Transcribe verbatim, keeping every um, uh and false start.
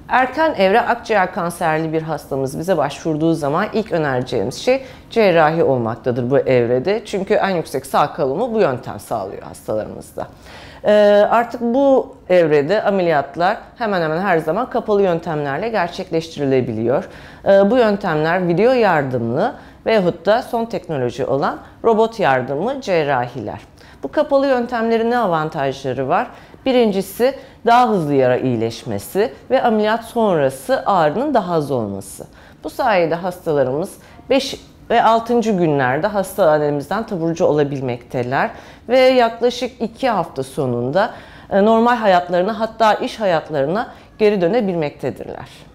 Erken evre akciğer kanserli bir hastamız bize başvurduğu zaman ilk önereceğimiz şey cerrahi olmaktadır bu evrede. Çünkü en yüksek sağ kalımı bu yöntem sağlıyor hastalarımızda. Ee, artık bu evrede ameliyatlar hemen hemen her zaman kapalı yöntemlerle gerçekleştirilebiliyor. Ee, bu yöntemler video yardımlı veyahut da son teknoloji olan robot yardımlı cerrahiler. Bu kapalı yöntemlerin ne avantajları var? Birincisi daha hızlı yara iyileşmesi ve ameliyat sonrası ağrının daha az olması. Bu sayede hastalarımız beş ve altıncı günlerde hastanemizden taburcu olabilmekteler ve yaklaşık iki hafta sonunda normal hayatlarına, hatta iş hayatlarına geri dönebilmektedirler.